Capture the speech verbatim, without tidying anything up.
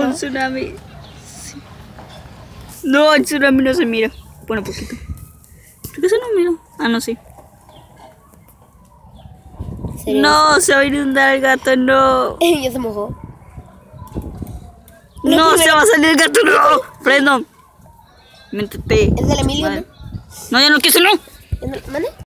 un tsunami. Sí. No, el tsunami no se mira. Bueno, poquito. Creo que se no mira. Ah, no, sí. No, se va a inundar el gato, no. Ya se mojó. No, se va a salir el gato, no. Freno. Métete. ¿Es del Emilio? Vale. No, ya no quiso, no. ¿Mande?